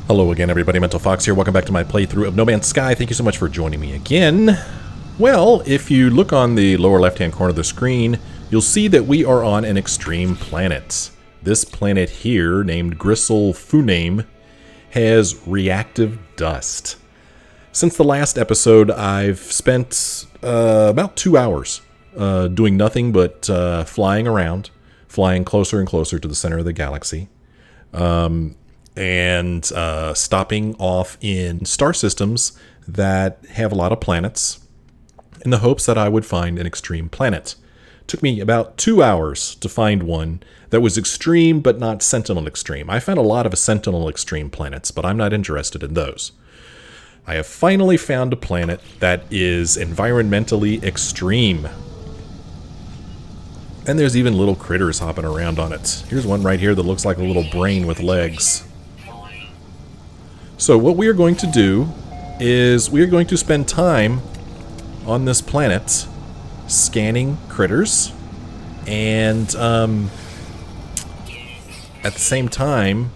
Hello again, everybody. Mental Fox here. Welcome back to my playthrough of No Man's Sky. Thank you so much for joining me again. Well, if you look on the lower left-hand corner of the screen, you'll see that we are on an extreme planet. This planet here, named Gristle Funame, has reactive dust. Since the last episode, I've spent about 2 hours doing nothing but flying around, flying closer and closer to the center of the galaxy. And stopping off in star systems that have a lot of planets in the hopes that I would find an extreme planet. It took me about 2 hours to find one that was extreme but not Sentinel extreme. I found a lot of Sentinel extreme planets, but I'm not interested in those. I have finally found a planet that is environmentally extreme. And there's even little critters hopping around on it. Here's one right here that looks like a little brain with legs. So what we are going to do is we are going to spend time on this planet scanning critters and at the same time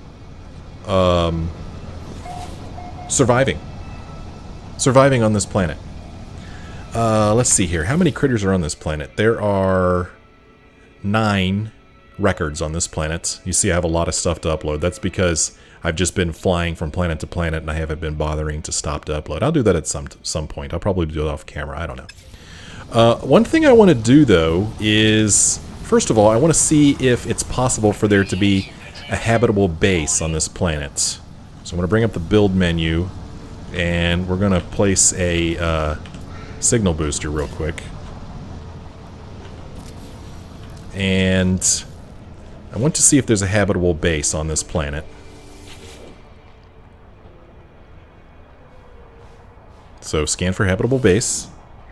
surviving on this planet. Let's see here. How many critters are on this planet? There are 9 records on this planet. You see I have a lot of stuff to upload. That's because I've just been flying from planet to planet and I haven't been bothering to stop to upload. I'll do that at some point. I'll probably do it off camera. I don't know. One thing I want to do, though, is, first of all, I want to see if it's possible for there to be a habitable base on this planet. So I'm going to bring up the build menu and we're going to place a signal booster real quick. And I want to see if there's a habitable base on this planet. So scan for habitable base.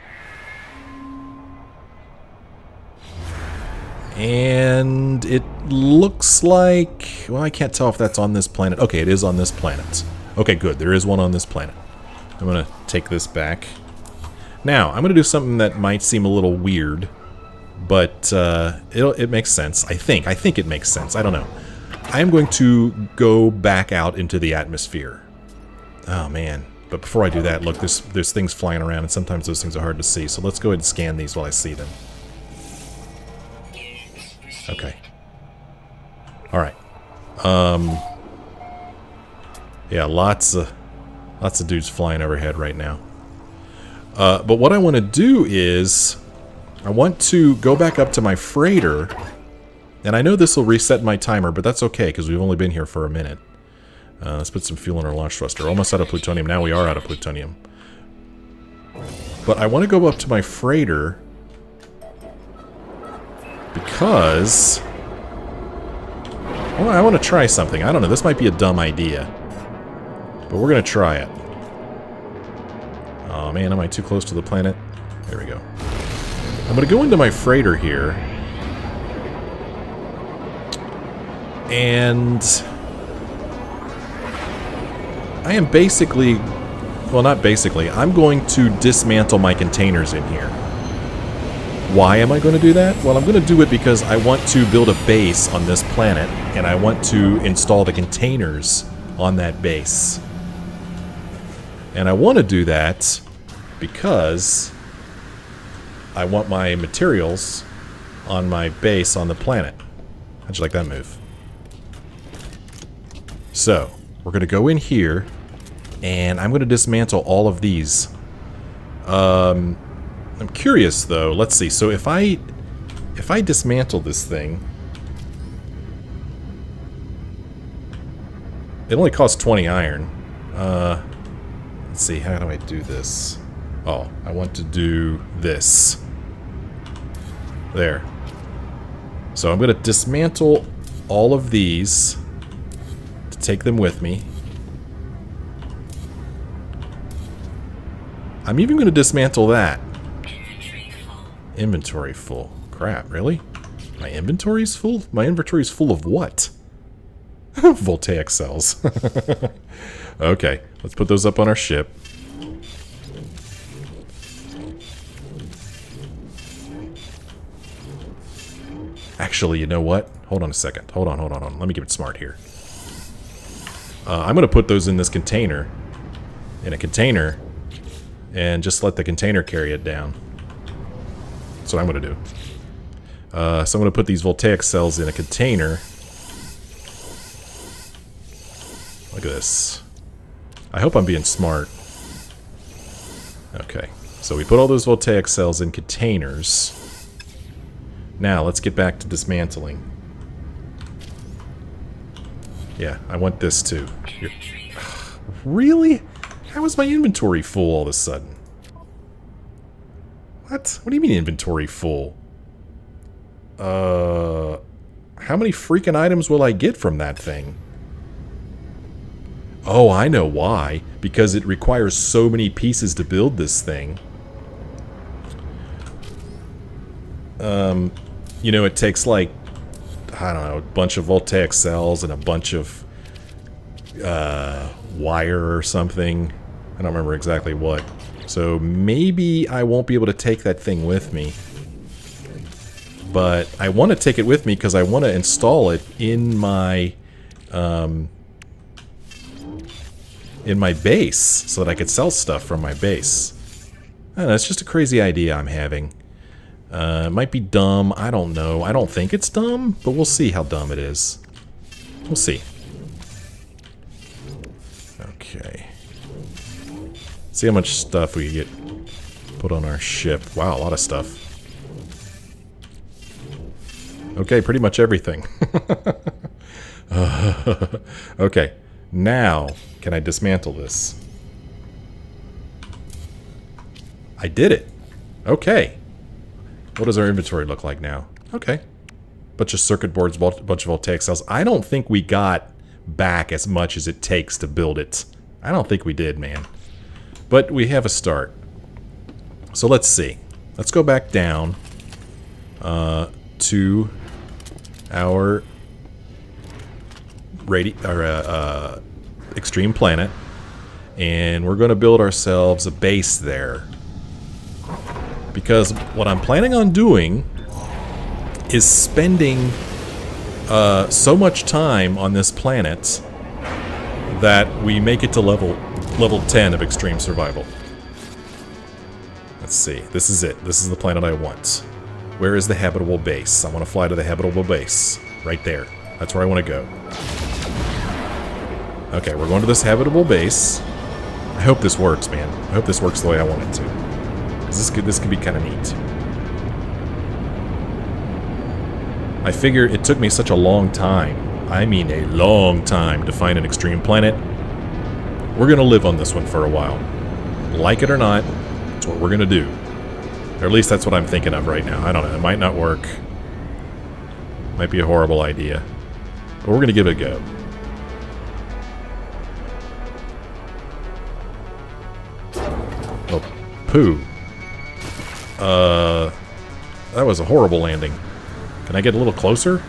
And it looks like... well, I can't tell if that's on this planet. Okay, it is on this planet. Okay, good. There is one on this planet. I'm going to take this back. Now, I'm going to do something that might seem a little weird. But it makes sense, I think. I think it makes sense. I don't know. I'm going to go back out into the atmosphere. Oh, man. But before I do that, look, there's things flying around, and sometimes those things are hard to see. So let's go ahead and scan these while I see them. Okay. Alright. Yeah, lots of dudes flying overhead right now. But what I want to do is... I want to go back up to my freighter, and I know this will reset my timer, but that's okay, because we've only been here for a minute. Let's put some fuel in our launch thruster. Almost out of plutonium. Now we are out of plutonium. But I want to go up to my freighter, because... well, I want to try something. I don't know, this might be a dumb idea. But we're going to try it. Oh man, am I too close to the planet? There we go. I'm going to go into my freighter here, and I am basically, well, not basically, I'm going to dismantle my containers in here. Why am I going to do that? Well, I'm going to do it because I want to build a base on this planet, and I want to install the containers on that base. And I want to do that because I want my materials on my base on the planet. How'd you like that move? So, we're going to go in here, and I'm going to dismantle all of these. I'm curious, though. Let's see. So if I dismantle this thing, it only costs 20 iron. Let's see. How do I do this? Oh, I want to do this. There. So I'm going to dismantle all of these to take them with me. I'm even going to dismantle that. Inventory full. Crap, really? My inventory's full? My inventory's full of what? Voltaic cells. Okay, let's put those up on our ship. Actually, you know what? Hold on a second. Hold on. Let me get smart here. I'm going to put those in this container. In a container. And just let the container carry it down. That's what I'm going to do. So I'm going to put these voltaic cells in a container. Look at this. I hope I'm being smart. Okay. So we put all those voltaic cells in containers. Now, let's get back to dismantling. Yeah, I want this too. Really? How is my inventory full all of a sudden? What? What do you mean inventory full? How many freaking items will I get from that thing? Oh, I know why. Because it requires so many pieces to build this thing. You know, it takes like, I don't know, a bunch of voltaic cells and a bunch of wire or something. I don't remember exactly what. So maybe I won't be able to take that thing with me. But I want to take it with me because I want to install it in my base so that I could sell stuff from my base. I don't know, it's just a crazy idea I'm having. It might be dumb, I don't know. I don't think it's dumb, but we'll see how dumb it is. We'll see. Okay. See how much stuff we get put on our ship. Wow, a lot of stuff. Okay, pretty much everything. Okay, now can I dismantle this? I did it. Okay. What does our inventory look like now? Okay. Bunch of circuit boards, bunch of voltaic cells. I don't think we got back as much as it takes to build it. I don't think we did, man. But we have a start. So let's see. Let's go back down to our extreme planet, and we're going to build ourselves a base there. Because what I'm planning on doing is spending so much time on this planet that we make it to level 10 of extreme survival. Let's see. This is it. This is the planet I want. Where is the habitable base? I want to fly to the habitable base. Right there. That's where I want to go. Okay, we're going to this habitable base. I hope this works, man. I hope this works the way I want it to. Because this could be kind of neat. I figure it took me such a long time. I mean a long time to find an extreme planet. We're going to live on this one for a while. Like it or not, that's what we're going to do. Or at least that's what I'm thinking of right now. I don't know. It might not work. Might be a horrible idea. But we're going to give it a go. Oh, poo. That was a horrible landing. Can I get a little closer?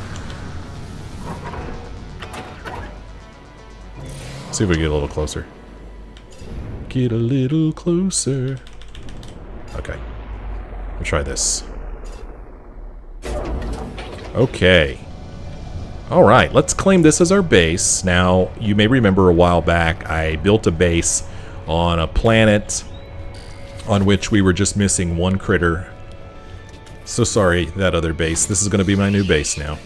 See if we get a little closer. Get a little closer. Okay. We'll try this. Okay. Alright, let's claim this as our base. Now, you may remember a while back I built a base on a planet on which we were just missing one critter. So sorry, that other base. This is going to be my new base now.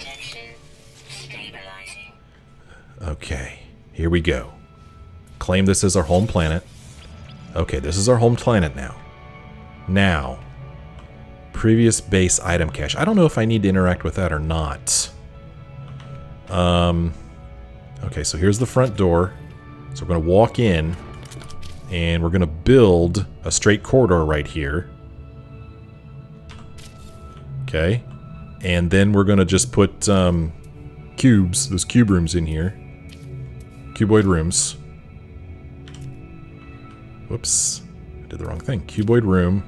Okay, here we go. Claim this as our home planet. Okay, this is our home planet now. Now, previous base item cache. I don't know if I need to interact with that or not. Okay, so here's the front door. So we're going to walk in, and we're going to build a straight corridor right here. Okay, and then we're going to just put cubes, those cube rooms in here. Cuboid rooms. Whoops, I did the wrong thing. Cuboid room.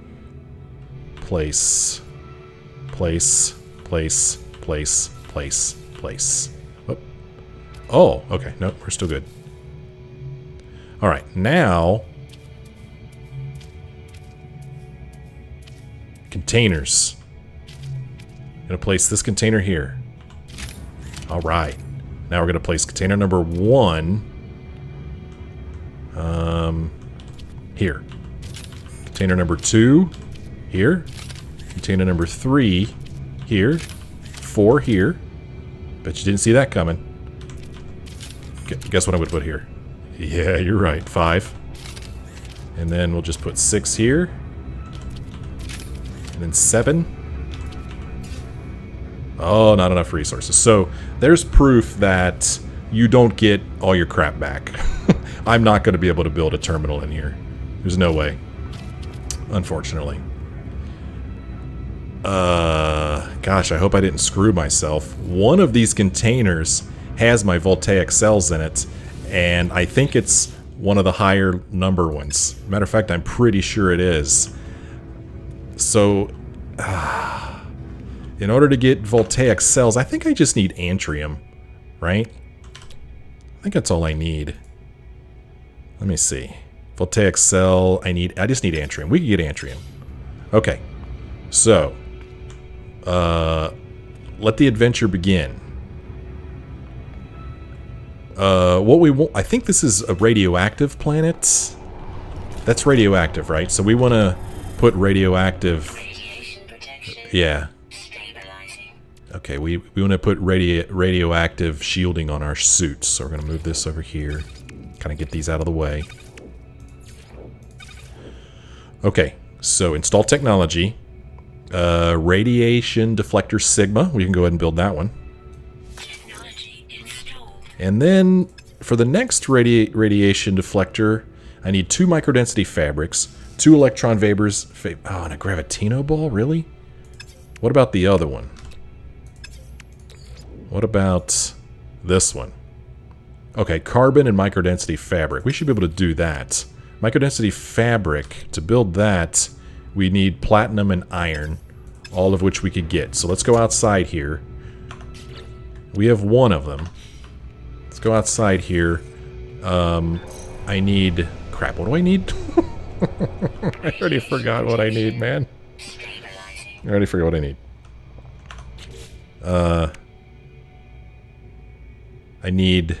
Place. Place. Place. Place. Place. Place. Whoop. Oh, okay. Nope, we're still good. Alright, now... containers. I'm gonna place this container here. Alright. Now we're going to place container number 1 here. Container number 2 here. Container number 3 here. 4 here. Bet you didn't see that coming. Guess what I would put here? Yeah, you're right. 5. And then we'll just put 6 here. And then 7. Oh, not enough resources. So there's proof that you don't get all your crap back. I'm not going to be able to build a terminal in here. There's no way. Unfortunately. Gosh, I hope I didn't screw myself. One of these containers has my voltaic cells in it, and I think it's one of the higher number ones. Matter of fact, I'm pretty sure it is. So, in order to get voltaic cells, I think I just need antrium, right? I think that's all I need. Let me see. Voltaic cell, I just need antrium. We can get antrium. Okay. So, let the adventure begin. What we want, I think this is a radioactive planet. That's radioactive, right? So we want to put radioactive. Yeah. Okay, we want to put radioactive shielding on our suits. So we're going to move this over here. Kind of get these out of the way. Okay, so install technology. Radiation deflector Sigma. We can go ahead and build that one. And then for the next radiation deflector, I need 2 microdensity fabrics, 2 electron vapors. Oh, and a gravitino ball? Really? What about the other one? What about this one? Okay, carbon and microdensity fabric. We should be able to do that. Microdensity fabric, to build that, we need platinum and iron, all of which we could get. So let's go outside here. We have 1 of them. Let's go outside here. I need... Crap, what do I need? I already forgot what I need, man. I already forgot what I need. I need...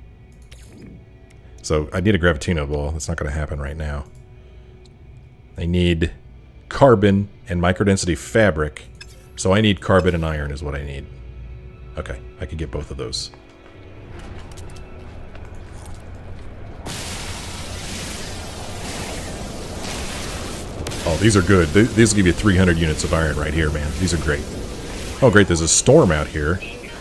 So, I need a gravitino ball. That's not going to happen right now. I need carbon and microdensity fabric. So I need carbon and iron is what I need. Okay, I could get both of those. Oh, these are good. These will give you 300 units of iron right here, man. These are great. Oh, great, there's a storm out here.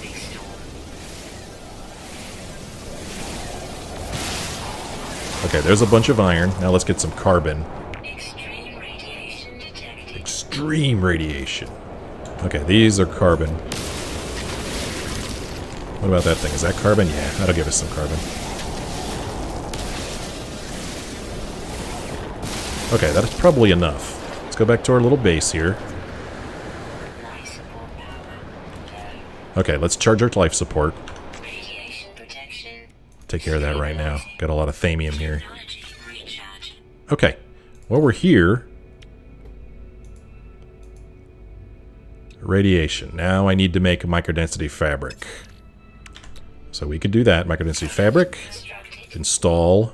Okay, there's a bunch of iron. Now let's get some carbon. Extreme radiation detected. Extreme radiation. Okay, these are carbon. What about that thing? Is that carbon? Yeah, that'll give us some carbon. Okay, that's probably enough. Let's go back to our little base here. Okay, let's charge our life support. Take care of that right now. Got a lot of thamium here. Okay, while we're here... Radiation. Now I need to make a microdensity fabric. So we could do that. Microdensity fabric. Install.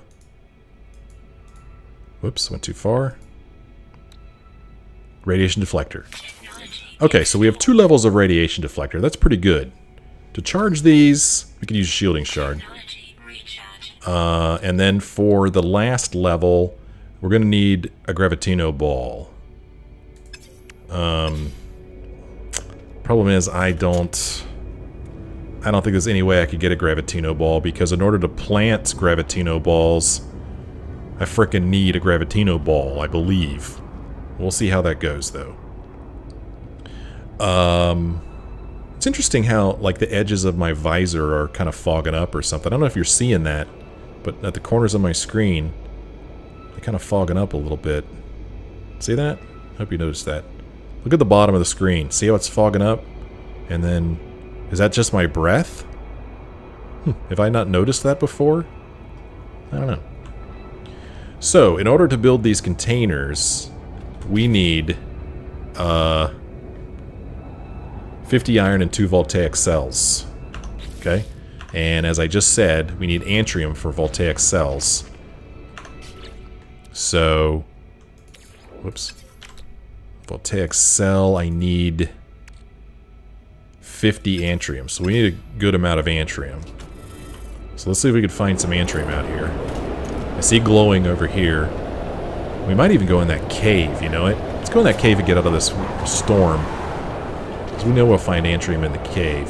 Whoops, went too far. Radiation deflector. Okay, so we have 2 levels of radiation deflector. That's pretty good. To charge these, we can use a shielding shard. And then for the last level, we're going to need a gravitino ball. Problem is, I don't think there's any way I could get a gravitino ball, because in order to plant gravitino balls, I frickin' need a gravitino ball, I believe. We'll see how that goes, though. It's interesting how, like, the edges of my visor are kind of fogging up or something. I don't know if you're seeing that, but at the corners of my screen, they're kind of fogging up a little bit. See that? I hope you noticed that. Look at the bottom of the screen. See how it's fogging up? And then, is that just my breath? Have I not noticed that before? I don't know. So, in order to build these containers, we need 50 iron and 2 voltaic cells. Okay? And as I just said, we need antrium for voltaic cells. So, whoops. Voltaic cell, I need 50 antrium. So we need a good amount of antrium. So let's see if we can find some antrium out here. I see glowing over here. We might even go in that cave, you know it? Let's go in that cave and get out of this storm. Because we know we'll find antrium in the cave.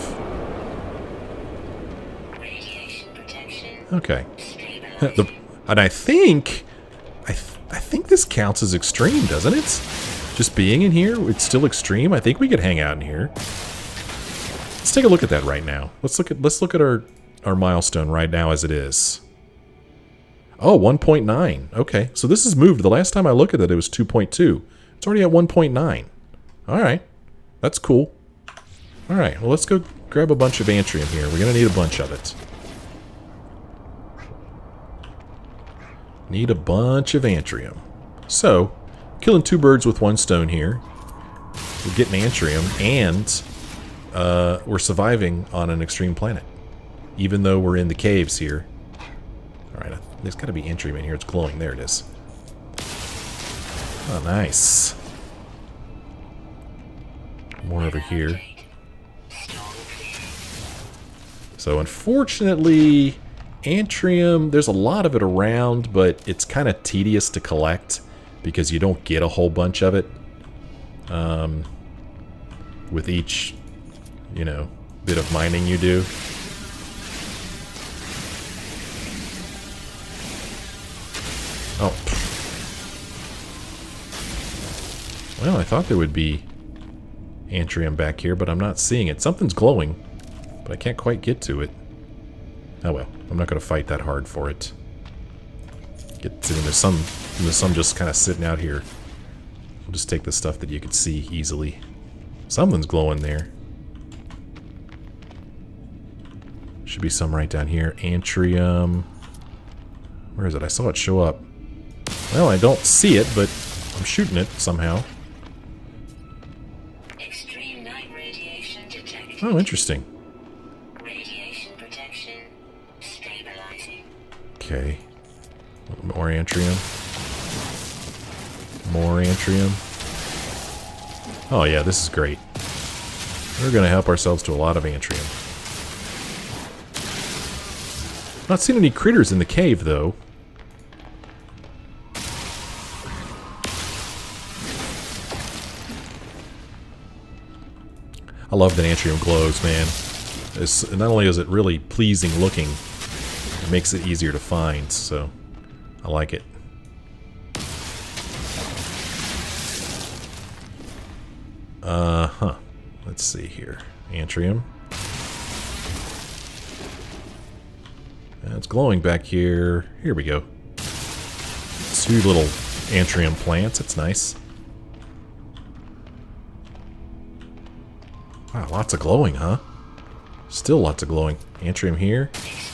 Radiation protection. Okay. Stabilizing. And I think this counts as extreme, doesn't it? Just being in here, it's still extreme. I think we could hang out in here. Let's take a look at that right now. Let's look at our milestone right now as it is. Oh, 1.9. Okay, so this has moved. The last time I looked at it, it was 2.2. It's already at 1.9. All right, that's cool. All right, well, let's go grab a bunch of antrium here. We're going to need a bunch of it. Need a bunch of antrium. So, killing two birds with one stone here. We're getting antrium, and we're surviving on an extreme planet. Even though we're in the caves here. Alright, there's got to be antrium in here. It's glowing. There it is. Oh, nice. More over here. So, unfortunately, antrium, there's a lot of it around, but it's kind of tedious to collect because you don't get a whole bunch of it with each, you know, bit of mining you do. Oh. Well, I thought there would be antrium back here, but I'm not seeing it. Something's glowing, but I can't quite get to it. Oh well, I'm not going to fight that hard for it. There's some just kind of sitting out here. We'll just take the stuff that you could see easily. Something's glowing there. Should be some right down here. Antrium. Where is it? I saw it show up. Well, I don't see it, but I'm shooting it somehow. Extreme night radiation detected. Oh, interesting. Radiation protection. Stabilizing. Okay. More antrium. More antrium. Oh yeah, this is great. We're going to help ourselves to a lot of antrium. Not seeing any critters in the cave, though. I love that antrium glows, man. Not only is it really pleasing looking, it makes it easier to find, so I like it. Let's see here. Antrium. It's glowing back here. Here we go. Two little antrium plants. That's nice. Wow, lots of glowing, huh? Still lots of glowing. Antrium here.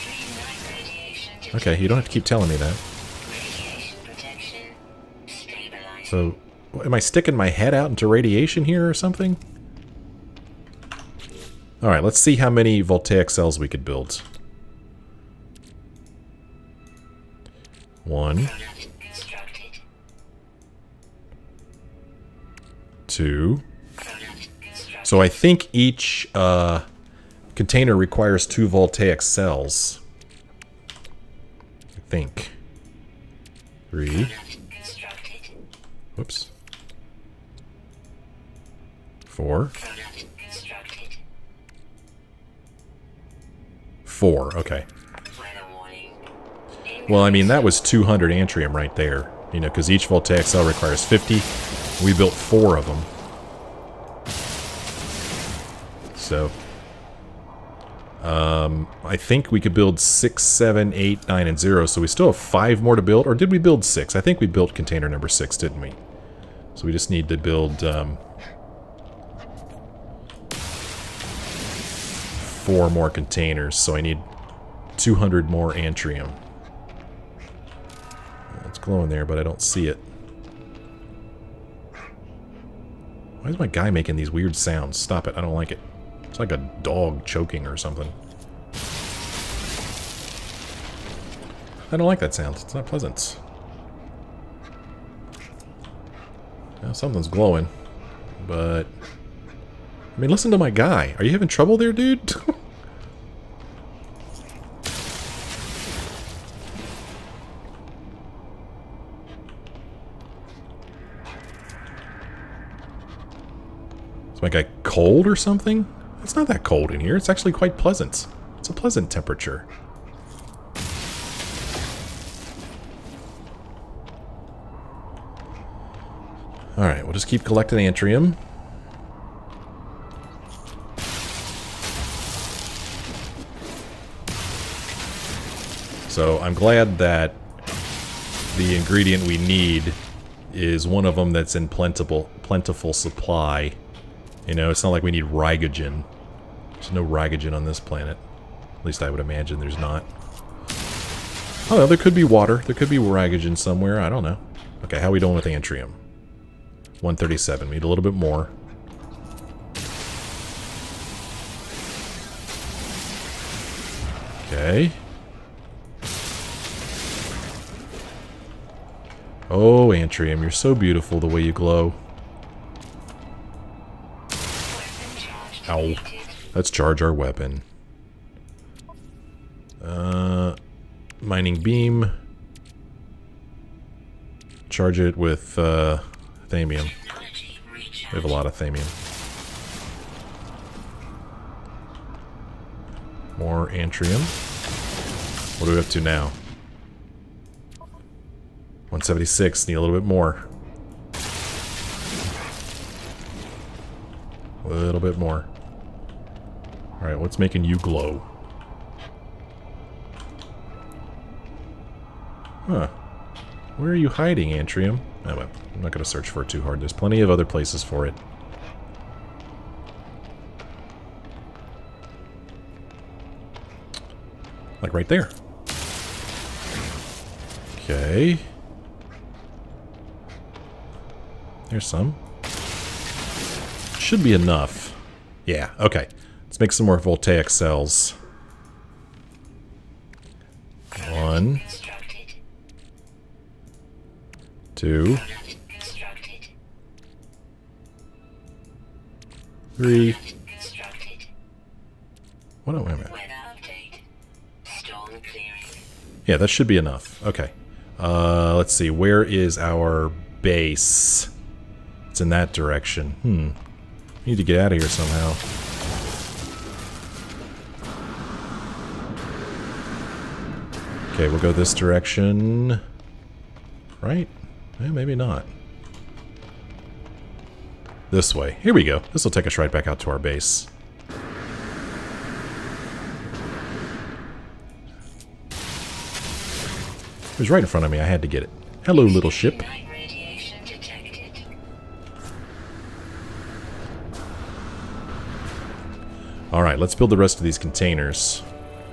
Okay, you don't have to keep telling me that. So, am I sticking my head out into radiation here or something? Alright, let's see how many voltaic cells we could build. 1. 2. So I think each container requires 2 voltaic cells. I think. 3. Whoops. 4. 4, okay. Well, I mean, that was 200 antrium right there. You know, because each voltaic cell requires 50. We built 4 of them. So, I think we could build 6, 7, 8, 9, and 0. So we still have 5 more to build. Or did we build 6? I think we built container number 6, didn't we? So we just need to build 4 more containers. So I need 200 more antrium. It's glowing there, but I don't see it. Why is my guy making these weird sounds? Stop it. I don't like it. It's like a dog choking or something. I don't like that sound. It's not pleasant. Now, something's glowing. But... I mean, listen to my guy. Are you having trouble there, dude? Is my guy cold or something? It's not that cold in here. It's actually quite pleasant. It's a pleasant temperature. Alright, we'll just keep collecting antrium. So I'm glad that the ingredient we need is one of them that's in plentiful supply. You know, it's not like we need rigogen. There's no rigogen on this planet. At least I would imagine there's not. Oh, there could be water. There could be rigogen somewhere. I don't know. Okay, how are we doing with antrium? 137. We need a little bit more. Okay. Oh, antrium, you're so beautiful the way you glow. Ow. Let's charge our weapon. Mining beam. Charge it with thamium. We have a lot of thamium. More antrium. What are we up to now? 176. Need a little bit more. A little bit more. Alright, what's making you glow? Huh. Where are you hiding, antrium? Oh, well, I'm not going to search for it too hard. There's plenty of other places for it. Like right there. Okay. There's some. Should be enough. Yeah, okay. Let's make some more voltaic cells. 1. 2. 3. What? Wait a minute. Yeah, that should be enough. Okay. Let's see. Where is our base? It's in that direction. We need to get out of here somehow. Okay, we'll go this direction. Right? Eh, maybe not. This way. Here we go. This will take us right back out to our base. It was right in front of me. I had to get it. Hello, little ship. Alright, let's build the rest of these containers.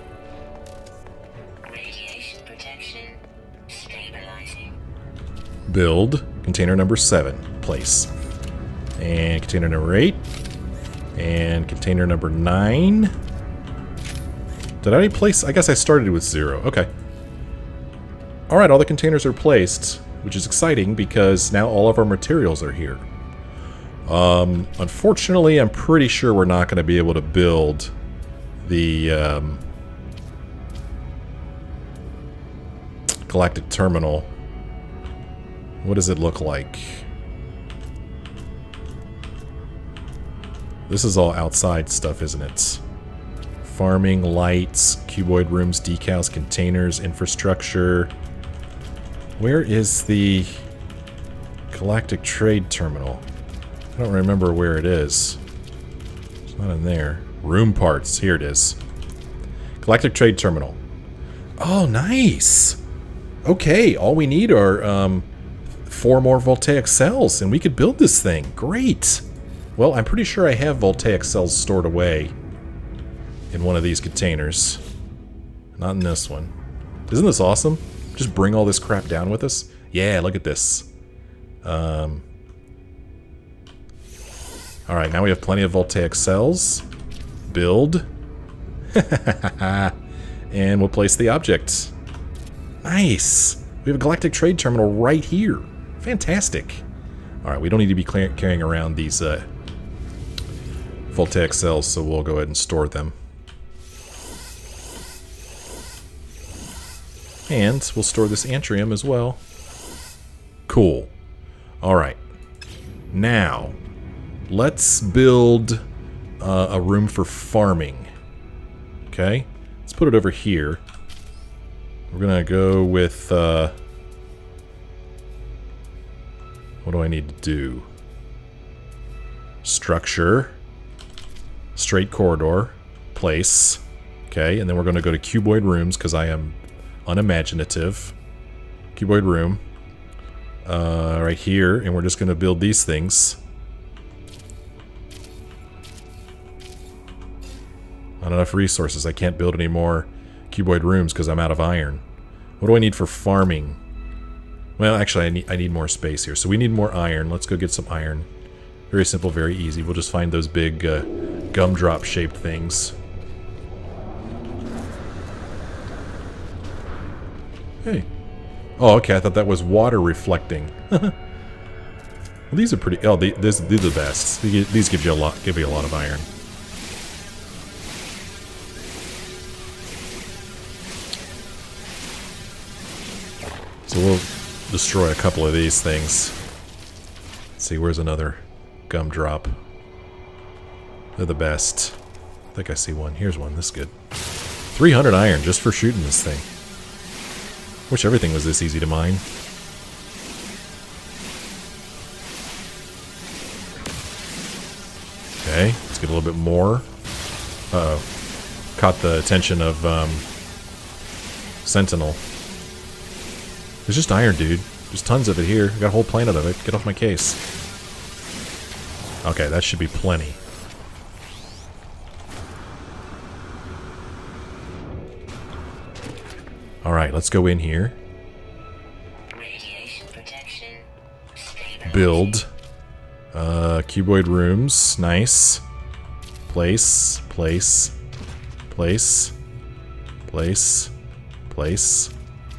Radiation protection stabilizing. Build container number 7. Place. And container number 8. And container number 9. Did I already place? I guess I started with 0. Okay. Alright, all the containers are placed, which is exciting because now all of our materials are here. Unfortunately, I'm pretty sure we're not going to be able to build the galactic terminal. What does it look like? This is all outside stuff, isn't it? Farming, lights, cuboid rooms, decals, containers, infrastructure. Where is the galactic trade terminal? I don't remember where it is. It's not in there. Room parts. Here it is. Galactic trade terminal. Oh, nice! Okay, all we need are 4 more voltaic cells, and we could build this thing. Great! Well, I'm pretty sure I have voltaic cells stored away in one of these containers. Not in this one. Isn't this awesome? Just bring all this crap down with us? Yeah, look at this. Alright, now we have plenty of voltaic cells. Build. And we'll place the object. Nice! We have a galactic trade terminal right here. Fantastic. Alright, we don't need to be carrying around these voltaic cells, so we'll go ahead and store them. And we'll store this antrium as well. Cool. Alright. Now, let's build a room for farming. Okay? Let's put it over here. We're gonna go with... what do I need to do? Structure. Straight corridor. Place. Okay, and then we're gonna go to cuboid rooms, because I am unimaginative. Cuboid room. Right here, and we're just gonna build these things. Not enough resources. I can't build any more cuboid rooms because I'm out of iron. What do I need for farming? Well, actually, I need more space here. So we need more iron. Let's go get some iron. Very simple, very easy. We'll just find those big gumdrop-shaped things. Hey. Oh, okay. I thought that was water reflecting. Well, these are pretty... Oh, these are the best. These give you a lot of iron. So we'll destroy a couple of these things. Let's see, where's another gumdrop? They're the best. I think I see one. Here's one. This is good. 300 iron just for shooting this thing. Wish everything was this easy to mine. Okay, let's get a little bit more. Uh-oh. Caught the attention of Sentinel. There's just iron, dude. There's tons of it here. I got a whole planet of it. Get off my case. Okay, that should be plenty. Alright, let's go in here. Radiation protection. Build. Cuboid rooms. Nice. Place. Place. Place. Place. Place.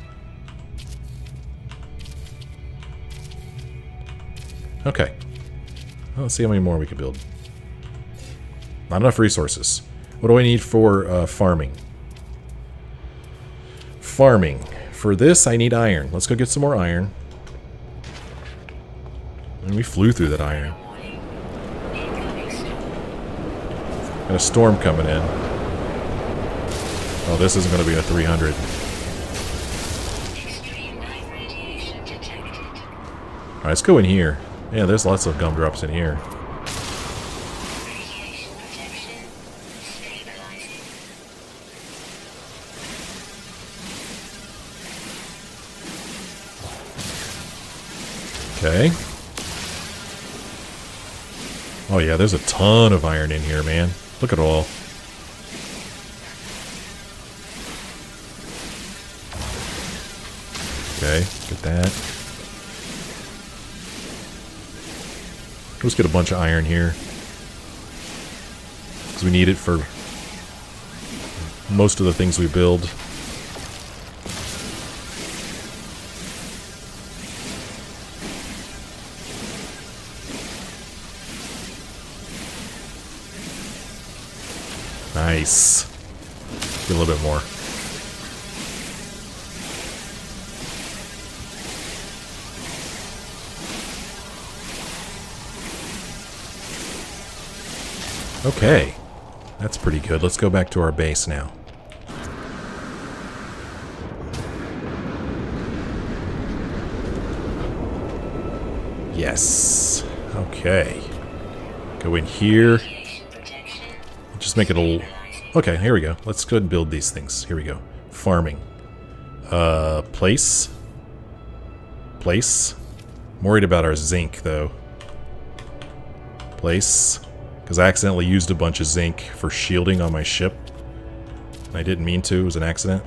Okay. Well, let's see how many more we can build. Not enough resources. What do I need for farming? Farming. For this, I need iron. Let's go get some more iron. And we flew through that iron. Got a storm coming in. Oh, this isn't going to be a 300. Alright, let's go in here. Yeah, there's lots of gumdrops in here. Okay. Oh yeah, there's a ton of iron in here, man. Look at it all. Okay, get that. Let's get a bunch of iron here. Because we need it for most of the things we build. Nice. Get a little bit more. Okay. That's pretty good. Let's go back to our base now. Yes. Okay. Go in here. Just make it a... Okay, here we go. Let's go ahead and build these things. Here we go. Farming. Place. Place. I'm worried about our zinc, though. Place. Because I accidentally used a bunch of zinc for shielding on my ship. I didn't mean to. It was an accident.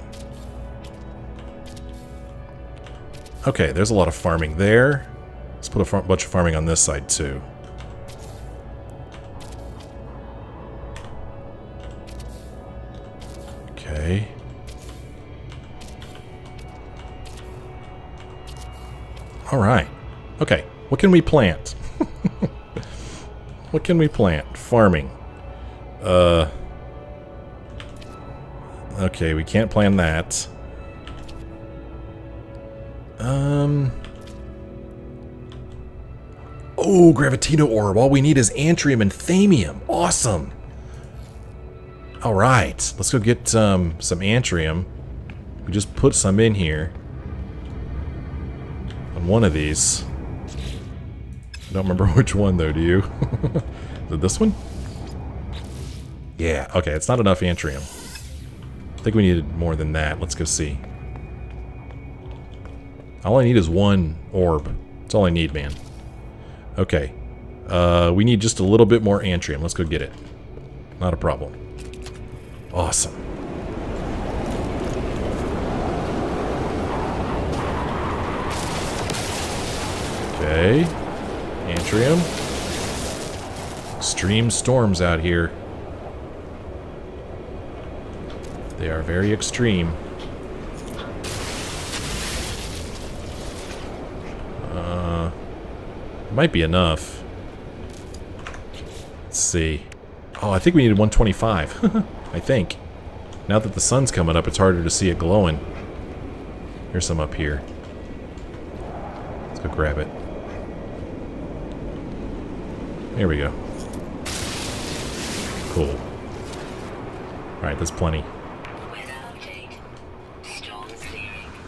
Okay, there's a lot of farming there. Let's put a bunch of farming on this side, too. Okay. Alright. Okay. What can we plant? What can we plant? Farming. Okay, we can't plant that. Oh, Gravitino Orb. All we need is Antrium and Thamium. Awesome. Alright. Let's go get some Antrium. We just put some in here. On one of these. I don't remember which one, though, do you? Is it this one? Yeah, okay, it's not enough Antrium. I think we needed more than that. Let's go see. All I need is one orb. That's all I need, man. Okay. We need just a little bit more Antrium. Let's go get it. Not a problem. Awesome. Okay. Antrium. Extreme storms out here. They are very extreme. Might be enough. Let's see. Oh, I think we needed 125. I think. Now that the sun's coming up, it's harder to see it glowing. Here's some up here. Let's go grab it. Here we go. Cool. Alright, that's plenty. Weather update. Storm clearing.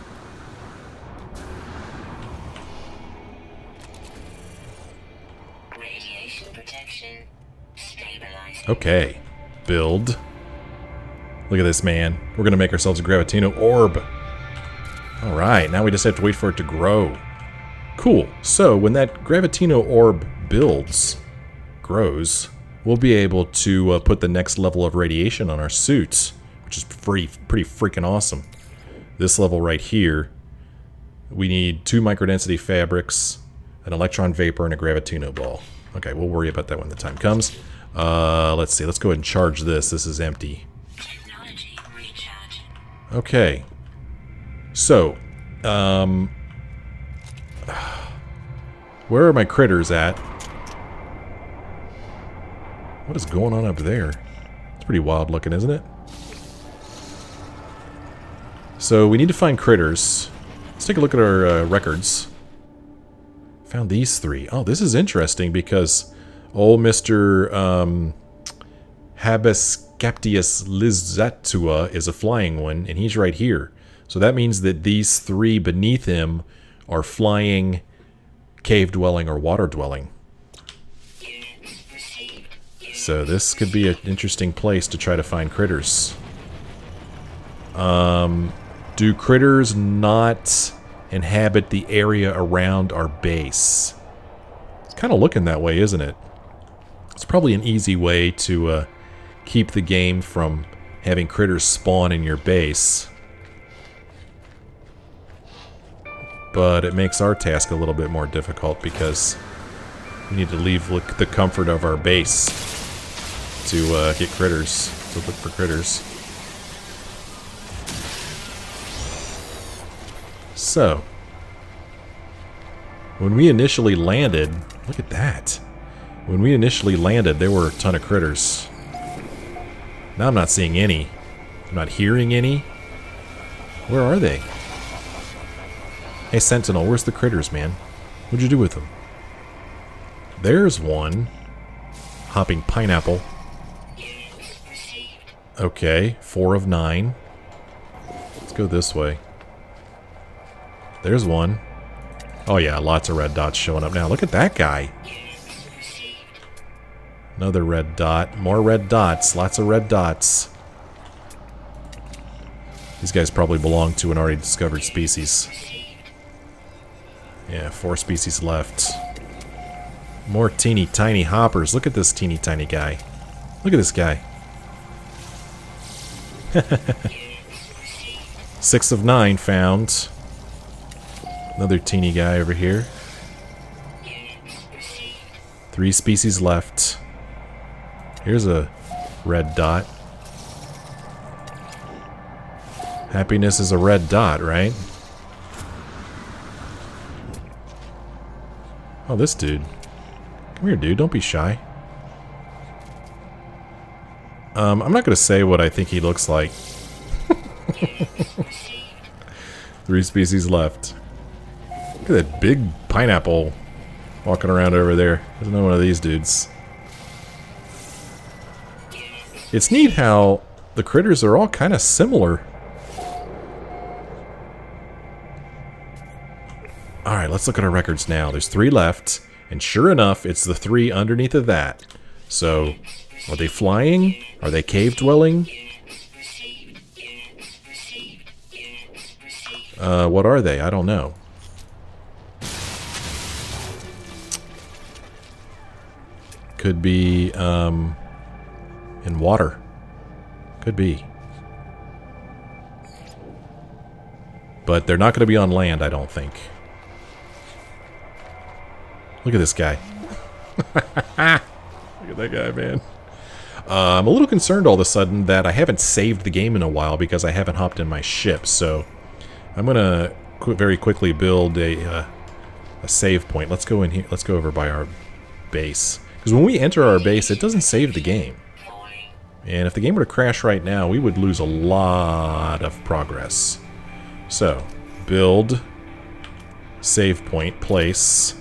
Radiation protection stabilizing. Okay. Build. Look at this, man. We're gonna make ourselves a Gravitino Orb. Alright, now we just have to wait for it to grow. Cool. So, when that Gravitino Orb grows, we'll be able to put the next level of radiation on our suits, which is pretty freaking awesome. This level right here, we need 2 microdensity fabrics, an electron vapor, and a Gravitino ball. Okay, we'll worry about that when the time comes. Let's see. Let's go ahead and charge this. This is empty. Technology recharge. Okay. So, where are my critters at? What is going on up there? It's pretty wild looking, isn't it? So, we need to find critters. Let's take a look at our records. Found these 3. Oh, this is interesting because old Mr. Habescaptius Lizatua is a flying one, and he's right here. So that means that these 3 beneath him are flying, cave-dwelling, or water-dwelling. So this could be an interesting place to try to find critters. Do critters not inhabit the area around our base? It's kind of looking that way, isn't it? It's probably an easy way to keep the game from having critters spawn in your base. But it makes our task a little bit more difficult because we need to leave the comfort of our base to get critters, to look for critters. So, when we initially landed, look at that. When we initially landed, there were a ton of critters. Now I'm not seeing any. I'm not hearing any. Where are they? Hey, Sentinel, where's the critters, man? What'd you do with them? There's one. Hopping pineapple. Okay, 4 of 9. Let's go this way. There's one. Oh yeah, lots of red dots showing up now. Look at that guy. Another red dot. More red dots. Lots of red dots. These guys probably belong to an already discovered species. Yeah, 4 species left. More teeny tiny hoppers. Look at this teeny tiny guy. Look at this guy. 6 of 9 found. Another teeny guy over here. 3 species left. Here's a red dot. Happiness is a red dot, right? Oh, this dude. Come here, dude. Don't be shy. I'm not going to say what I think he looks like. 3 species left. Look at that big pineapple walking around over there. There's another one of these dudes. It's neat how the critters are all kind of similar. Alright, let's look at our records now. There's 3 left, and sure enough, it's the 3 underneath of that. So, are they flying? Are they cave-dwelling? What are they? I don't know. Could be, in water. Could be. But they're not going to be on land, I don't think. Look at this guy. Look at that guy, man. I'm a little concerned all of a sudden that I haven't saved the game in a while because I haven't hopped in my ship, so I'm going to very quickly build a save point. Let's go in here. Let's go over by our base. Because when we enter our base, it doesn't save the game. And if the game were to crash right now, we would lose a lot of progress. So, build, save point, place.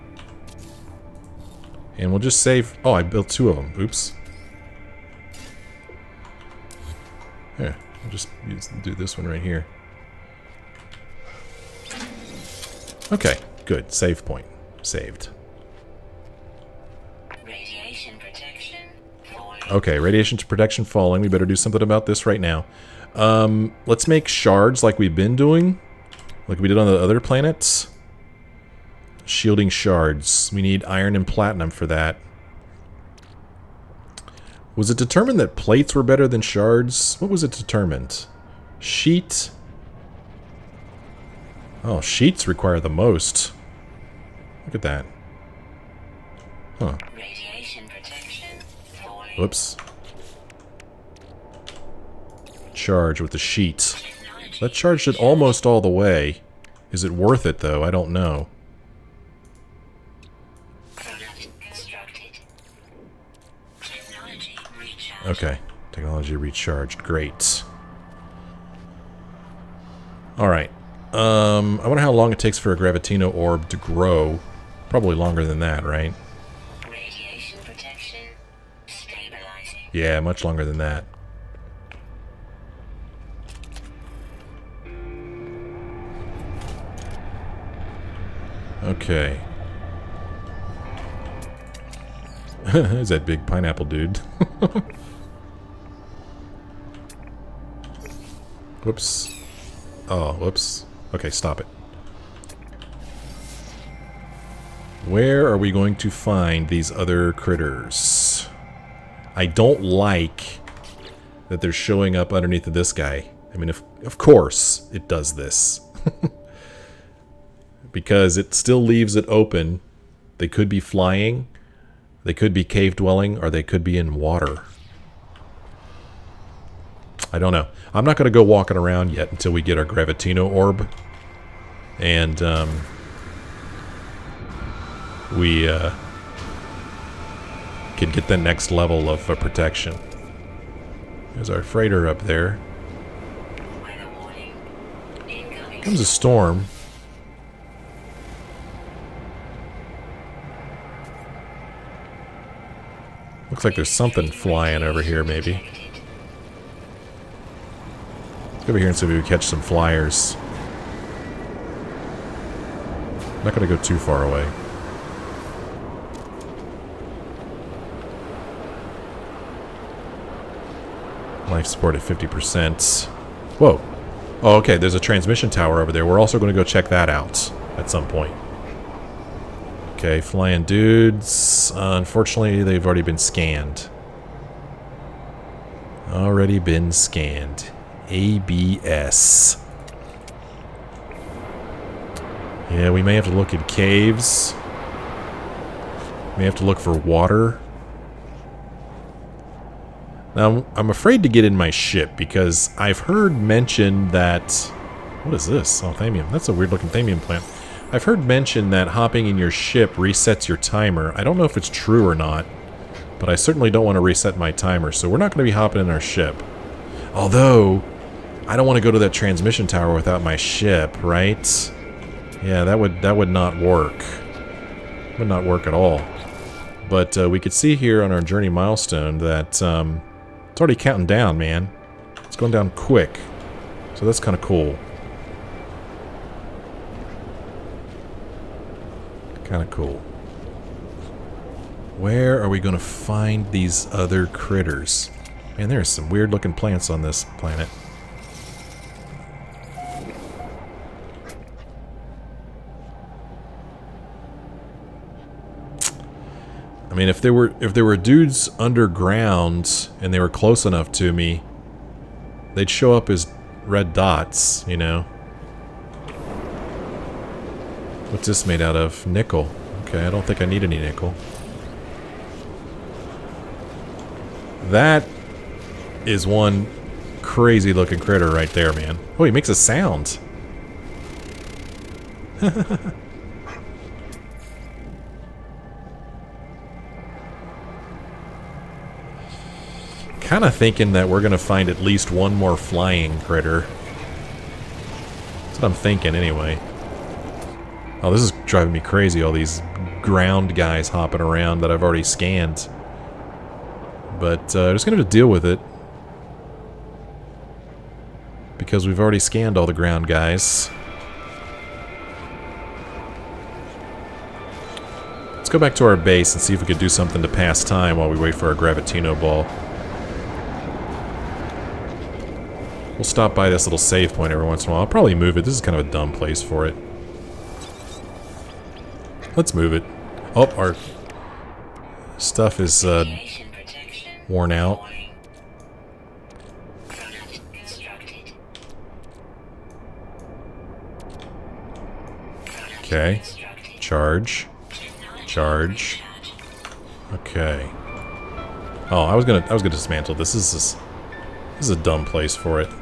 And we'll just save... Oh, I built 2 of them. Oops. Here, I'll just do this one right here. Okay, good. Save point. Saved. Radiation protection falling. Okay, radiation protection falling. We better do something about this right now. Let's make shards like we've been doing. Like we did on the other planets. Shielding shards. We need iron and platinum for that. Was it determined that plates were better than shards? What was it determined? Sheet. Oh, sheets require the most. Look at that. Huh. Radiation protection falling. Whoops. Charge with the sheet. Technology That charged it almost all the way. Is it worth it, though? I don't know. product constructed. Technology recharge. Okay. Technology recharged. Great. Alright. I wonder how long it takes for a Gravitino orb to grow. Probably longer than that, right? Radiation protection stabilizing. Yeah, much longer than that. Okay. There's that big pineapple dude. Whoops. Oh, whoops. Okay, stop it. Where are we going to find these other critters? I don't like that they're showing up underneath of this guy. I mean, of course it does this. Because it still leaves it open. They could be flying, they could be cave-dwelling, or they could be in water. I don't know. I'm not going to go walking around yet until we get our Gravitino orb. And, we can get the next level of protection. There's our freighter up there. Weather warning. Incoming. Comes a storm. Looks like there's something flying over here, maybe. Detected. Let's go over here and see if we can catch some flyers. I'm not going to go too far away. Life support at 50%. Whoa. Oh, okay, there's a transmission tower over there. We're also going to go check that out at some point. Okay, flying dudes. Unfortunately, they've already been scanned. Already been scanned. ABS. Yeah, we may have to look in caves. May have to look for water. Now, I'm afraid to get in my ship because I've heard mention that... What is this? Oh, thamium. That's a weird looking thamium plant. I've heard mention that hopping in your ship resets your timer. I don't know if it's true or not, but I certainly don't want to reset my timer, so we're not going to be hopping in our ship. Although, I don't want to go to that transmission tower without my ship, right? Yeah, that would not work. Would not work at all. But we could see here on our journey milestone that it's already counting down, man. It's going down quick. So that's kind of cool. Kind of cool. Where are we going to find these other critters? Man, there's some weird looking plants on this planet. I mean, if there were dudes underground and they were close enough to me, they'd show up as red dots, you know. What's this made out of? Nickel. Okay, I don't think I need any nickel. That is one crazy looking critter right there, man. Oh, he makes a sound. Kind of thinking that we're going to find at least one more flying critter. That's what I'm thinking anyway. Oh, this is driving me crazy, all these ground guys hopping around that I've already scanned. But I'm just going to deal with it. Because we've already scanned all the ground guys. Let's go back to our base and see if we could do something to pass time while we wait for our Gravitino ball. We'll stop by this little save point every once in a while. I'll probably move it. This is kind of a dumb place for it. Let's move it. Oh, our stuff is worn out. Okay. Charge. Charge. Okay. Oh, I was gonna dismantle this. This is a dumb place for it.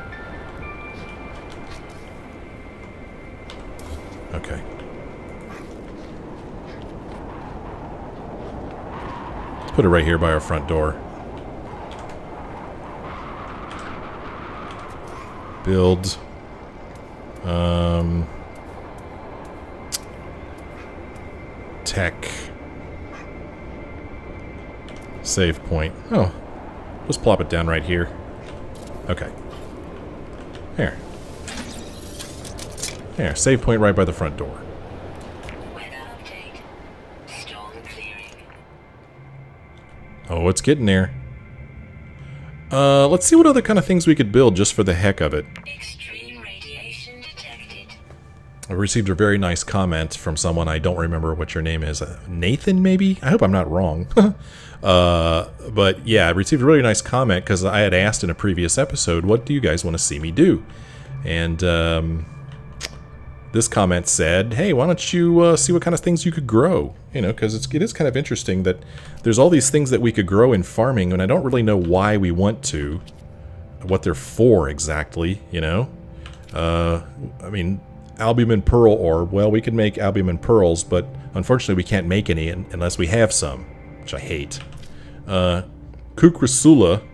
Okay. Let's put it right here by our front door. Build. Tech. Save point. Oh. Just plop it down right here. Okay. There. There, save point right by the front door. Oh, it's getting there. Let's see what other kind of things we could build just for the heck of it. Extreme radiation detected. I received a very nice comment from someone. I don't remember what your name is. Nathan, maybe? I hope I'm not wrong. But yeah, I received a really nice comment because I had asked in a previous episode, what do you guys want to see me do? And this comment said, hey, why don't you see what kind of things you could grow? You know, because it is kind of interesting that there's all these things that we could grow in farming, and I don't really know why we want to, what they're for exactly, you know? I mean, albumin pearl orb, well, we could make albumin pearls, but unfortunately we can't make any unless we have some, which I hate. Kukrasula,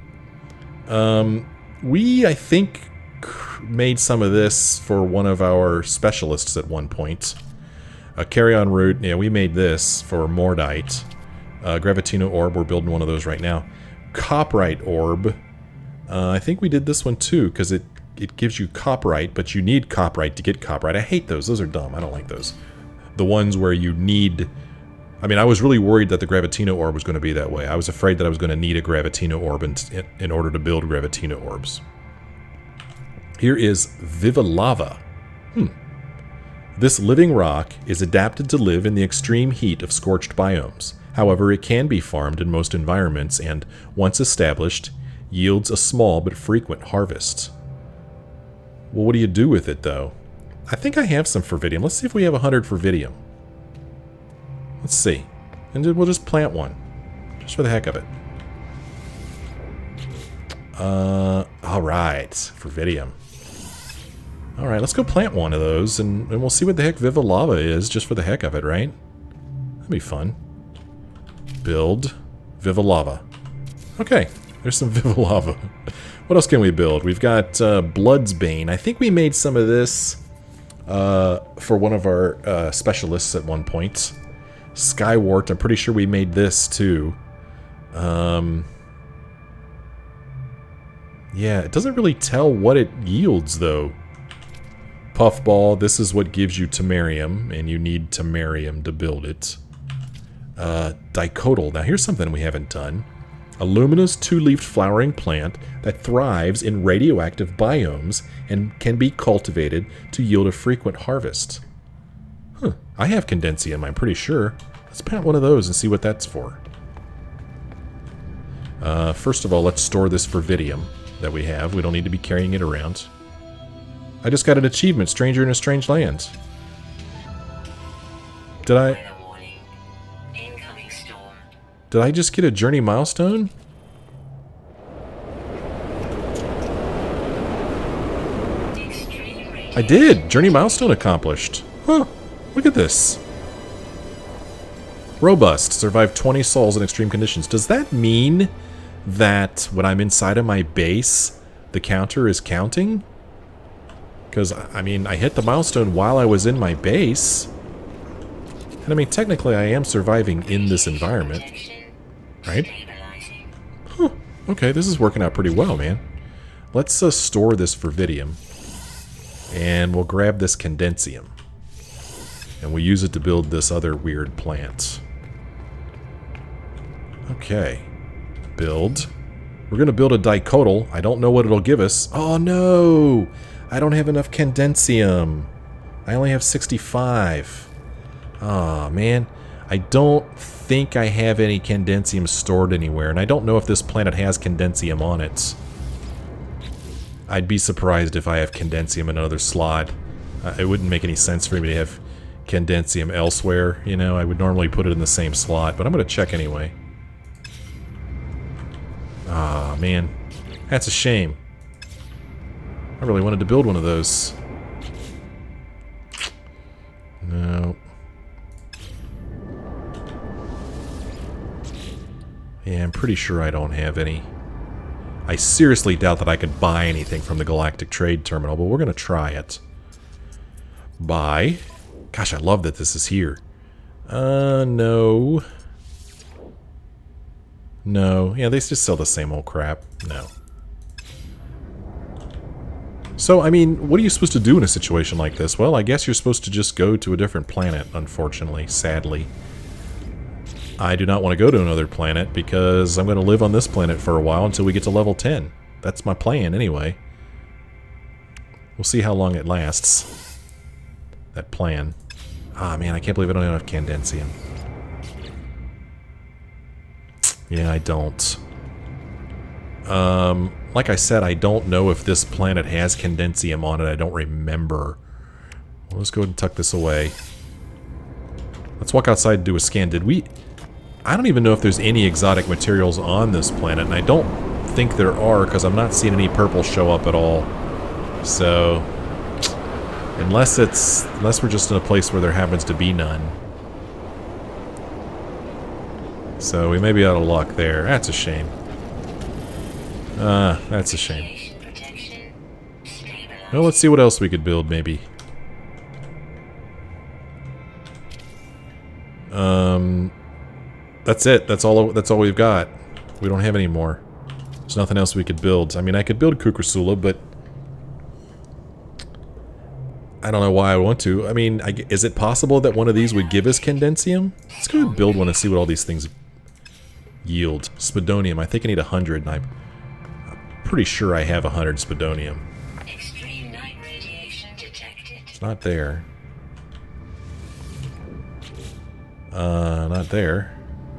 we, I think, made some of this for one of our specialists at one point. Carry-on root, yeah, we made this for Mordite. Gravitino orb, we're building one of those right now. Coprite orb, I think we did this one too, because it gives you coprite, but you need coprite to get coprite. I hate those. Those are dumb. I don't like those. The ones where you need... I mean, I was really worried that the Gravitino orb was going to be that way. I was afraid that I was going to need a Gravitino orb in order to build Gravitino orbs. Here is Viva Lava. This living rock is adapted to live in the extreme heat of scorched biomes. However, it can be farmed in most environments and, once established, yields a small but frequent harvest. Well, what do you do with it, though? I think I have some Fervidium. Let's see if we have 100 Fervidium. Let's see. And we'll just plant one. Just for the heck of it. Alright. Fervidium. Alright, let's go plant one of those, and we'll see what the heck Viva Lava is, just for the heck of it, right? That'd be fun. Build Viva Lava. Okay, there's some Viva Lava. What else can we build? We've got Blood's Bane. I think we made some of this for one of our specialists at one point. Skywart, I'm pretty sure we made this too. Yeah, it doesn't really tell what it yields though. Puffball, this is what gives you Temerium, and you need Temerium to build it. Dicotyl, now here's something we haven't done. A luminous two-leafed flowering plant that thrives in radioactive biomes and can be cultivated to yield a frequent harvest. Huh, I have Condensium, I'm pretty sure. Let's plant one of those and see what that's for. First of all, let's store this Vervidium that we have. We don't need to be carrying it around. I just got an achievement, Stranger in a Strange Land. Did I just get a journey milestone? I did! Journey milestone accomplished. Huh, look at this. Robust. Survive 20 souls in extreme conditions. Does that mean that when I'm inside of my base, the counter is counting? Because, I mean, I hit the milestone while I was in my base. And I mean, technically I am surviving in this environment. Right? Huh. Okay, this is working out pretty well, man. Let's store this Vervidium. And we'll grab this Condensium. And we'll use it to build this other weird plant. Okay. Build. We're going to build a Dicotyl. I don't know what it'll give us. Oh, no! I don't have enough Condensium. I only have 65. Aw, man. I don't think I have any Condensium stored anywhere, and I don't know if this planet has Condensium on it. I'd be surprised if I have Condensium in another slot. It wouldn't make any sense for me to have Condensium elsewhere, you know? I would normally put it in the same slot, but I'm going to check anyway. Ah, man. That's a shame. I really wanted to build one of those. No. Yeah, I'm pretty sure I don't have any. I seriously doubt that I could buy anything from the Galactic Trade Terminal, but we're going to try it. Buy. Gosh, I love that this is here. No. No. Yeah, they just sell the same old crap. No. So, I mean, what are you supposed to do in a situation like this? Well, I guess you're supposed to just go to a different planet, unfortunately, sadly. I do not want to go to another planet because I'm going to live on this planet for a while until we get to level 10. That's my plan, anyway. We'll see how long it lasts. That plan. Ah, man, I can't believe I don't have Condensium. Yeah, I don't. Like I said, I don't know if this planet has Condensium on it. I don't remember. Well, let's go ahead and tuck this away. Let's walk outside and do a scan. Did we... I don't even know if there's any exotic materials on this planet, and I don't think there are because I'm not seeing any purple show up at all. So, unless we're just in a place where there happens to be none. So we may be out of luck there. That's a shame. That's a shame. Well, let's see what else we could build, maybe. That's it. That's all we've got. We don't have any more. There's nothing else we could build. I mean, I could build Kukursula, but I don't know why I want to. I mean, is it possible that one of these would give us Condensium? Let's go ahead and build one and see what all these things yield. Spodonium. I think I need 100, and I'm pretty sure I have 100 Spodonium. Extreme night radiation detected. It's not there. Not there.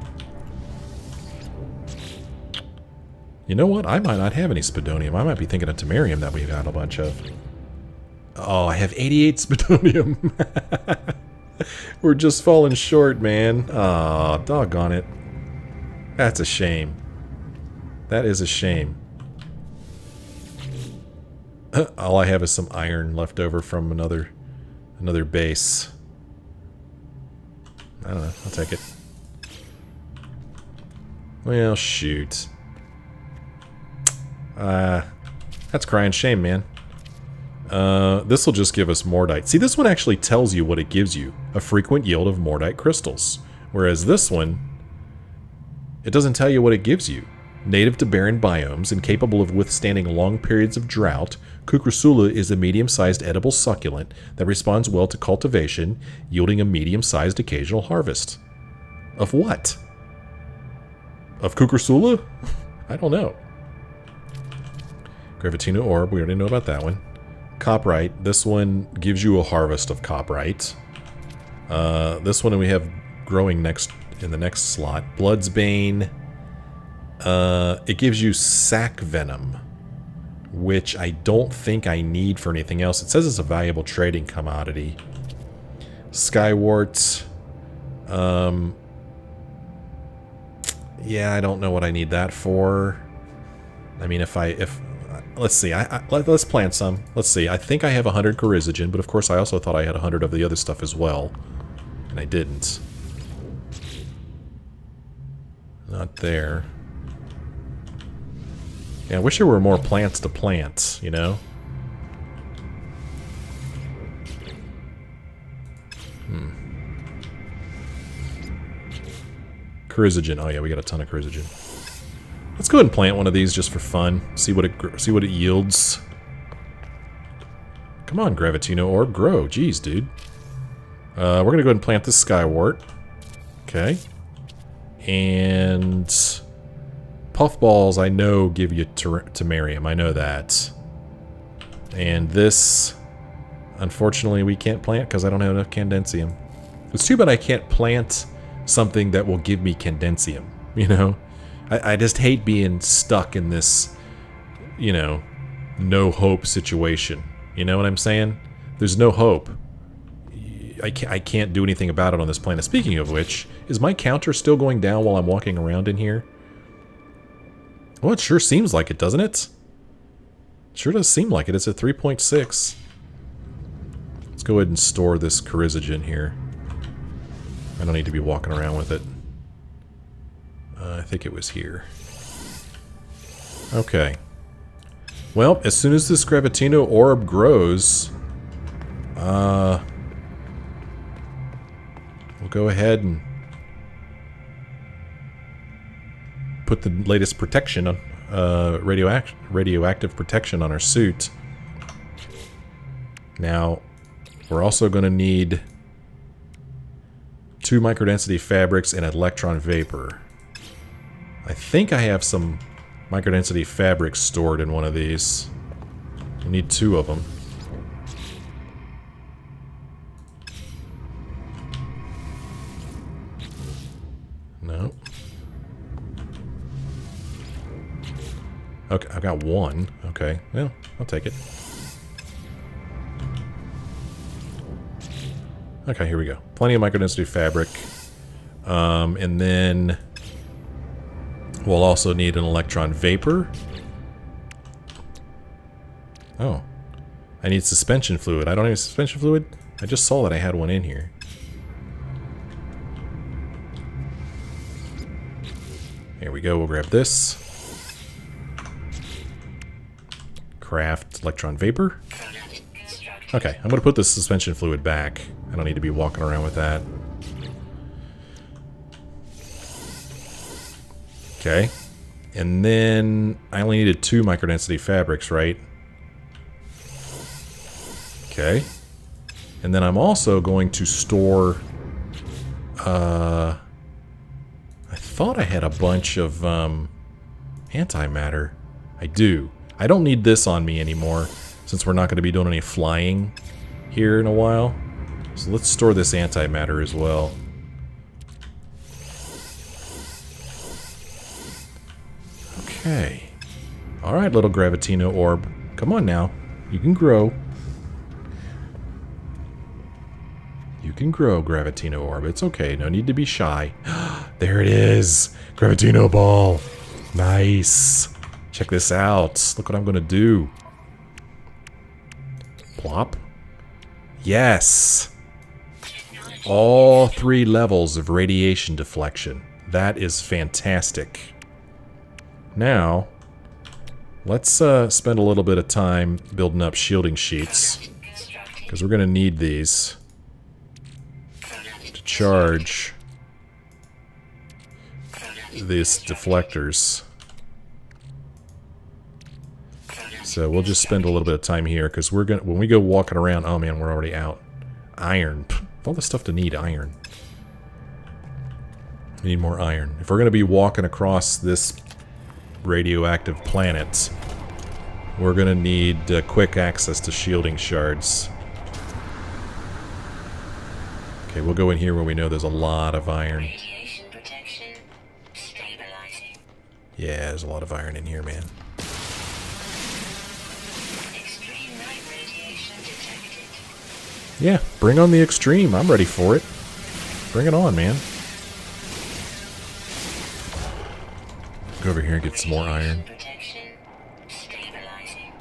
You know what? I might not have any Spodonium. I might be thinking of Temerium that we've got a bunch of. Oh, I have 88 Spodonium. We're just falling short, man. Aw, doggone it. That's a shame. That is a shame. All I have is some iron left over from another base. I don't know. I'll take it. Well, shoot. That's crying shame, man. This will just give us Mordite. See, this one actually tells you what it gives you. A frequent yield of Mordite crystals. Whereas this one, it doesn't tell you what it gives you. Native to barren biomes and capable of withstanding long periods of drought, Cucursula is a medium-sized edible succulent that responds well to cultivation, yielding a medium-sized occasional harvest. Of what? Of Cucursula? I don't know. Gravitino Orb, we already know about that one. Coprite, this one gives you a harvest of Coprite. This one we have growing next in the next slot. Blood's Bane. It gives you Sac Venom, which I don't think I need for anything else. It says it's a valuable trading commodity. Skywart. Yeah, I don't know what I need that for. I mean, if let's see, let's plant some. Let's see, I think I have 100 Corizogen, but of course I also thought I had 100 of the other stuff as well. And I didn't. Not there. Yeah, I wish there were more plants to plant, you know? Corizogen. Oh yeah, we got a ton of Corizogen. Let's go ahead and plant one of these just for fun. See what it yields. Come on, Gravitino Orb, grow. Jeez, dude. We're gonna go ahead and plant this Skywart. Okay. And Puffballs, I know, give you Temerium. I know that. And this, unfortunately, we can't plant because I don't have enough Candensium. It's too bad I can't plant something that will give me Candensium, you know? I just hate being stuck in this, you know, no hope situation. You know what I'm saying? There's no hope. I can't do anything about it on this planet. Speaking of which, is my counter still going down while I'm walking around in here? Well, it sure seems like it, doesn't it? Sure does seem like it. It's at 3.6. Let's go ahead and store this Corizogen here. I don't need to be walking around with it. I think it was here. Okay. Well, as soon as this Gravitino Orb grows, we'll go ahead and put the latest protection on, radioactive protection on our suit. Now, we're also going to need 2 microdensity fabrics and electron vapor. I think I have some microdensity fabrics stored in one of these. We need 2 of them. No. Okay, I've got 1. Okay, well, I'll take it. Okay, here we go. Plenty of microdensity fabric. And then we'll also need an electron vapor. Oh. I need suspension fluid. I don't have suspension fluid? I just saw that I had one in here. Here we go. We'll grab this. Craft electron vapor. Okay, I'm going to put the suspension fluid back. I don't need to be walking around with that. Okay. And then I only needed 2 microdensity fabrics, right? Okay. And then I'm also going to store... I thought I had a bunch of antimatter. I do. I don't need this on me anymore, since we're not going to be doing any flying here in a while. So let's store this antimatter as well. Okay. Alright, little Gravitino Orb. Come on now. You can grow. You can grow, Gravitino Orb. It's okay. No need to be shy. There it is. Gravitino Ball. Nice. Check this out. Look what I'm going to do. Plop. Yes! All 3 levels of radiation deflection. That is fantastic. Now, let's spend a little bit of time building up shielding sheets. Because we're going to need these to charge these deflectors. So we'll just spend a little bit of time here, because we're gonna, when we go walking around, oh man, we're already out. Iron. All the stuff to need iron. We need more iron. If we're gonna be walking across this radioactive planet, we're gonna need quick access to shielding shards. Okay, we'll go in here where we know there's a lot of iron. Radiation protection stabilizing. Yeah, there's a lot of iron in here, man. Extreme night radiation detected. Yeah, bring on the extreme. I'm ready for it. Bring it on, man. Go over here and get some more iron. Protection stabilizing.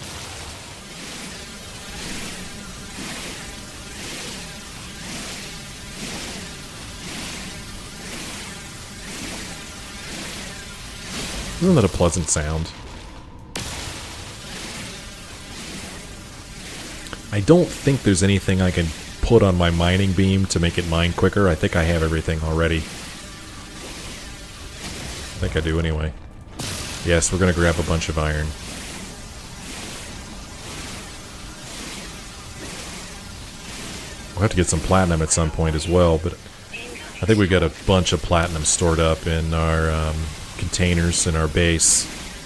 Isn't that a pleasant sound? I don't think there's anything I can put on my mining beam to make it mine quicker. I think I have everything already. I think I do anyway. Yes, we're going to grab a bunch of iron. We'll have to get some platinum at some point as well, but I think we got a bunch of platinum stored up in our containers in our base.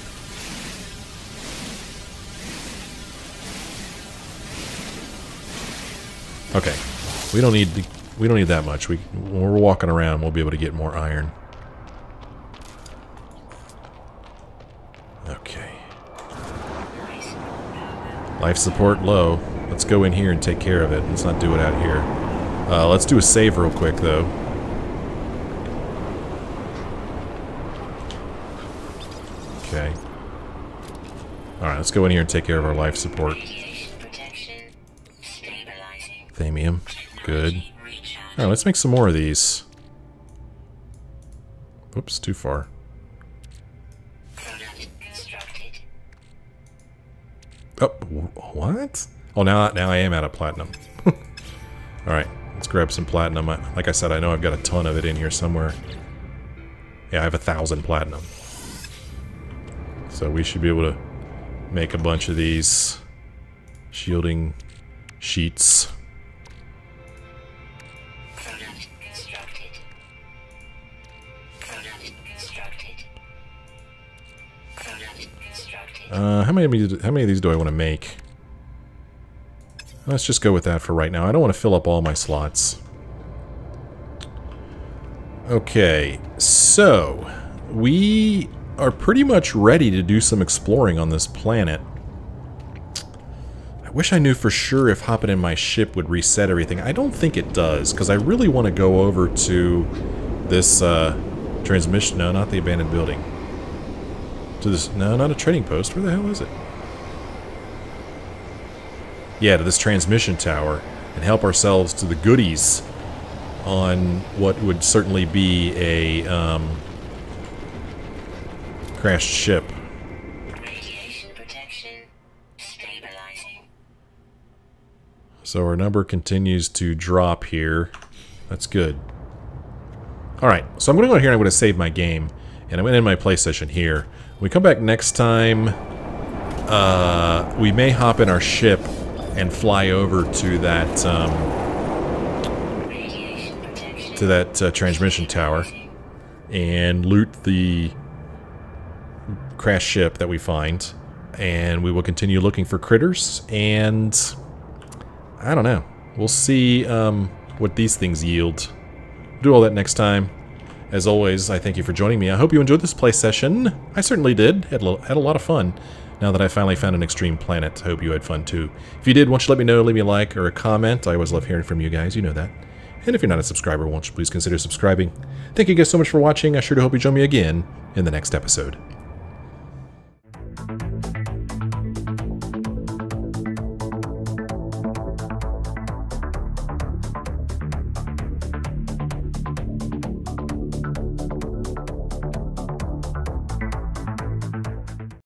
Okay, we don't need that much. When we're walking around, we'll be able to get more iron. Okay. Life support low. Let's go in here and take care of it. Let's not do it out here. Let's do a save real quick, though. Okay. Alright, let's go in here and take care of our life support. Thamium. Good. Alright, let's make some more of these. Oops, too far. Oh, what? Oh, now I am out of platinum. Alright, let's grab some platinum. Like I said, I know I've got a ton of it in here somewhere. Yeah, I have 1,000 platinum. So we should be able to make a bunch of these shielding sheets. How many of these do I want to make? Let's just go with that for right now. I don't want to fill up all my slots. Okay, so we are pretty much ready to do some exploring on this planet. I wish I knew for sure if hopping in my ship would reset everything. I don't think it does, because I really want to go over to this transmission. No, not the abandoned building. To this, no, not a trading post. Where the hell is it? Yeah, to this transmission tower and help ourselves to the goodies on what would certainly be a crashed ship. Radiation protection stabilizing. So our number continues to drop here. That's good. Alright, so I'm going to go here and I'm going to save my game. And I'm going to end my play session here. When we come back next time, we may hop in our ship and fly over to that transmission tower and loot the crashed ship that we find, and we will continue looking for critters, and I don't know, we'll see what these things yield. We'll do all that next time. As always, I thank you for joining me. I hope you enjoyed this play session. I certainly did. Had a lot of fun. Now that I finally found an extreme planet, I hope you had fun too. If you did, why don't you let me know, leave me a like or a comment. I always love hearing from you guys, you know that. And if you're not a subscriber, why don't you please consider subscribing. Thank you guys so much for watching. I sure do hope you join me again in the next episode.